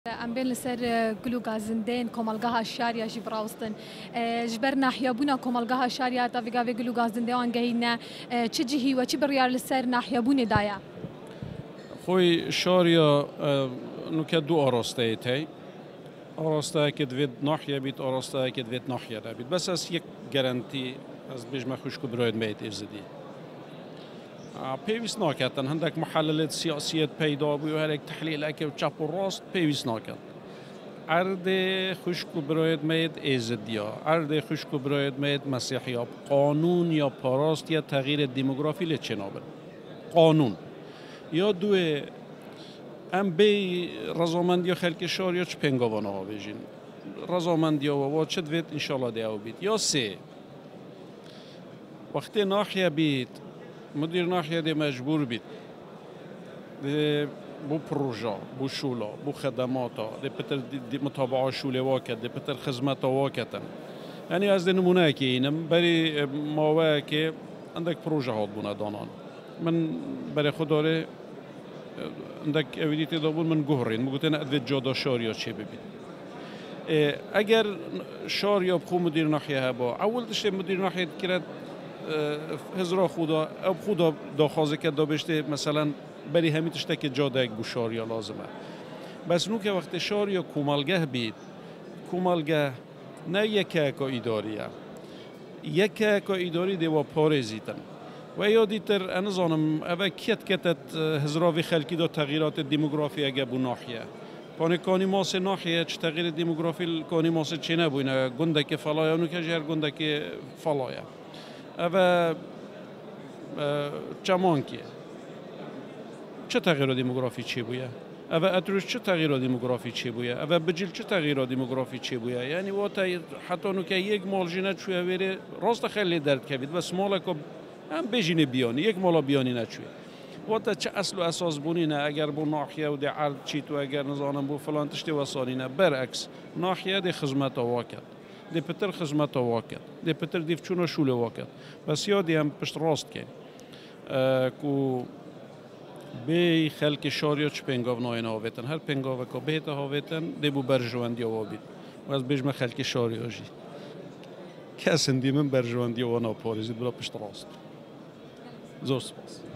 ام بین لسر گلوگا زندین کمالگاه شاریا جبراوستن جبر ناحیه بونا کمالگاه شاریا تا ویگا وی گلوگا زندیان گهینا چه جهی و چه بریار لسر ناحیه بونی دایا خوی شاریا نوکه دو آراسته تی آراسته که دوید ناحیه بیت آراسته که دوید ناحیه بیت بس از یک گارانتی از بیشتر خوش کو براید میت ازدی پیوست ناکتن هندک محللات سیاسیت پیدا بی و هر یک تحلیل اکی و چپ و راست پیوست ناکت عرض خوشکو برایت مید ایزدیا عرض خوشکو برایت مید مسیحی قانون یا پاراست یا تغییر دموگرافی لچنابن قانون یا دوی ام بی رضامندی خلق شهر یا چه پنگاوانه ها بیجین رضامندی و چه دوید انشالله دیو بید یا سه وقتی ناحیه بید مدیر ناحیه دی مجبور بید بو پروژه بو شولا بو خدماتا دی پتر دی متابعه شوله واکد دی پتر خدمت واکتن یعنی از دی نمونه که اینم بری ماوه که عندك پروژه هات بونه دانان من برای خود داره عندك اویدیتی دابون من گهرین مگوتن ادوید جادا شاریا چه ببین اگر شاریا بخو مدیر ناحیه هبا اول دشته مدیر ناحیه کرد هزار خدا اب خدا داخازه که دابشته مثلا بری همین تشته که جاده یک بو شاریا لازمه بس نو که وقت شاریا کومالگه بید کومالگه نه یک که اداریه یک که اداری دیوا پارزیتن و یادیتر انزانم اوه کت کتت هزراوی خلکی دا تغییرات دموگرافی اگه بو ناحیه پانه کانی ماس ناحیه چه تغییر دموگرافی کانی ماس چه نبوینه گنده که فلایه نو که جر گنده که فلایه اوه چمان که چه تغییر دموگرافی چی بویه؟ اوه اتروش چه تغییر دموگرافی چی بویه؟ اوه بجیل چه تغییر دموگرافی چی بویه؟ یعنی واتا حتی نو که یک مال جنت شویه ویره راست خیلی درد کبید بس مال که هم بجینه بیانی یک مالا بیانی نچوی واتا چه اصل و اساس بونینه اگر بو ناحیه و دی عرض چیت و اگر نزانم بو فلان تشتی وصالینه برعکس ناحیه دی خدمت واکد دی پتر خدمت واکد دی پتر دیف چونه شوله واکد بس یادی هم پشت راست که کو بی خلق شاریا چه پنگاو ناین هاویتن هر پنگاو که بیت هاویتن دی بو برجواندی آوابید و از بیجم خلق شاریا جی کسندی من برجواندی آوانا پاریزید بلا پشت راست زور سپاس